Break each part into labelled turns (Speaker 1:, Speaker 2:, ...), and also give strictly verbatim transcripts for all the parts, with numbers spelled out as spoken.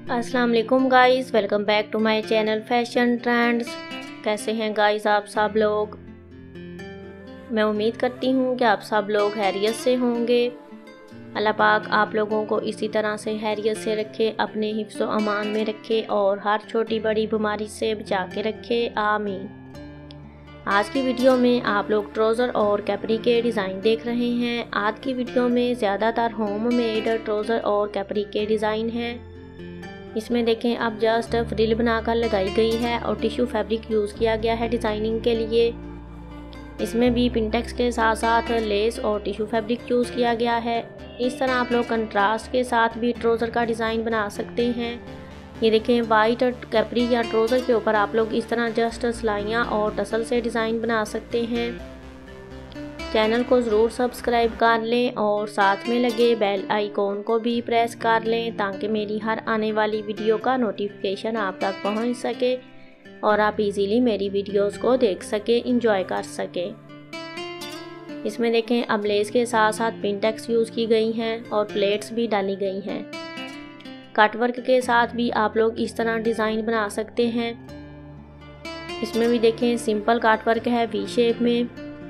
Speaker 1: अस्सलाम वालेकुम guys, welcome back to my channel fashion trends. कैसे हैं गाइस आप सब लोग। मैं उम्मीद करती हूँ कि आप सब लोग खैरियत से होंगे। अल्लाह पाक आप लोगों को इसी तरह से खैरियत से रखे, अपने हिफ्ज़ व अमान में रखे और हर छोटी बड़ी बीमारी से बचा के रखे, आमीन। आज की वीडियो में आप लोग ट्राउज़र और कैपरी के डिज़ाइन देख रहे हैं। आज की वीडियो में ज़्यादातर होम मेड ट्राउज़र और कैपरी के डिज़ाइन हैं। इसमें देखें अब जस्ट फ्रिल बनाकर लगाई गई है और टिश्यू फैब्रिक यूज़ किया गया है डिज़ाइनिंग के लिए। इसमें भी पिंटेक्स के साथ साथ लेस और टिश्यू फैब्रिक यूज़ किया गया है। इस तरह आप लोग कंट्रास्ट के साथ भी ट्राउज़र का डिज़ाइन बना सकते हैं। ये देखें वाइट कैपरी या ट्राउज़र के ऊपर आप लोग इस तरह जस्ट सिलाइयाँ और टसल से डिज़ाइन बना सकते हैं। चैनल को ज़रूर सब्सक्राइब कर लें और साथ में लगे बेल आइकॉन को भी प्रेस कर लें ताकि मेरी हर आने वाली वीडियो का नोटिफिकेशन आप तक पहुंच सके और आप इजीली मेरी वीडियोस को देख सके, एंजॉय कर सके। इसमें देखें अब लेस के साथ साथ पिंटेक्स यूज़ की गई हैं और प्लेट्स भी डाली गई हैं। कटवर्क के साथ भी आप लोग इस तरह डिज़ाइन बना सकते हैं। इसमें भी देखें सिंपल कटवर्क है वी शेप में।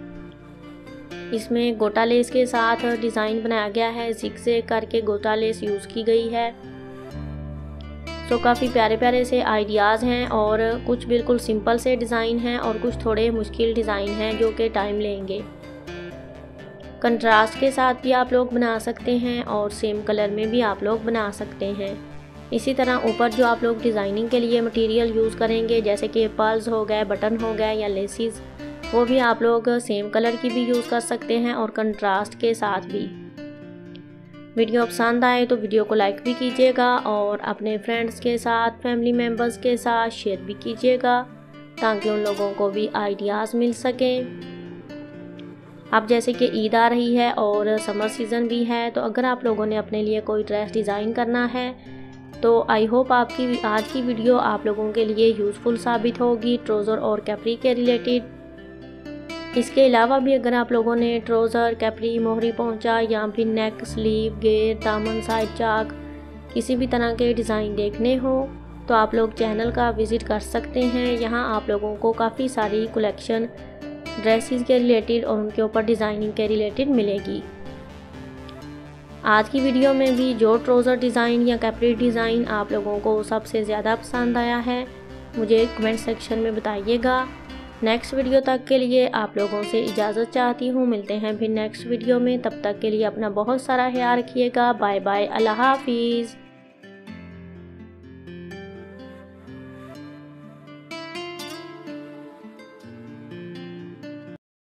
Speaker 1: इसमें गोटा लेस के साथ डिज़ाइन बनाया गया है, ज़िगज़ैग करके गोटा लेस यूज़ की गई है। तो काफ़ी प्यारे प्यारे से आइडियाज़ हैं और कुछ बिल्कुल सिंपल से डिज़ाइन हैं और कुछ थोड़े मुश्किल डिज़ाइन हैं जो कि टाइम लेंगे। कंट्रास्ट के साथ भी आप लोग बना सकते हैं और सेम कलर में भी आप लोग बना सकते हैं। इसी तरह ऊपर जो आप लोग डिज़ाइनिंग के लिए मटेरियल यूज़ करेंगे जैसे कि पर्ल्स हो गए, बटन हो गए या लेसिस, वो भी आप लोग सेम कलर की भी यूज़ कर सकते हैं और कंट्रास्ट के साथ भी। वीडियो पसंद आए तो वीडियो को लाइक भी कीजिएगा और अपने फ्रेंड्स के साथ, फैमिली मेम्बर्स के साथ शेयर भी कीजिएगा ताकि उन लोगों को भी आइडियाज़ मिल सकें। अब जैसे कि ईद आ रही है और समर सीज़न भी है, तो अगर आप लोगों ने अपने लिए कोई ड्रेस डिज़ाइन करना है तो आई होप आपकी आज की वीडियो आप लोगों के लिए यूज़फुल साबित होगी ट्राउज़र और कैपरी के रिलेटेड। इसके अलावा भी अगर आप लोगों ने ट्राउज़र, कैपरी, मोहरी पोंचा या फिर नेक, स्लीव, घेर, दामन, साइड चाक किसी भी तरह के डिज़ाइन देखने हो तो आप लोग चैनल का विज़िट कर सकते हैं। यहाँ आप लोगों को काफ़ी सारी कलेक्शन ड्रेसेस के रिलेटेड और उनके ऊपर डिज़ाइनिंग के रिलेटेड मिलेगी। आज की वीडियो में भी जो ट्राउज़र डिज़ाइन या कैपरी डिज़ाइन आप लोगों को सबसे ज़्यादा पसंद आया है मुझे कमेंट सेक्शन में बताइएगा। नेक्स्ट वीडियो तक के लिए आप लोगों से इजाज़त चाहती हूँ। मिलते हैं फिर नेक्स्ट वीडियो में, तब तक के लिए अपना बहुत सारा ख्याल रखिएगा। बाय बाय, अल्लाह हाफिज़।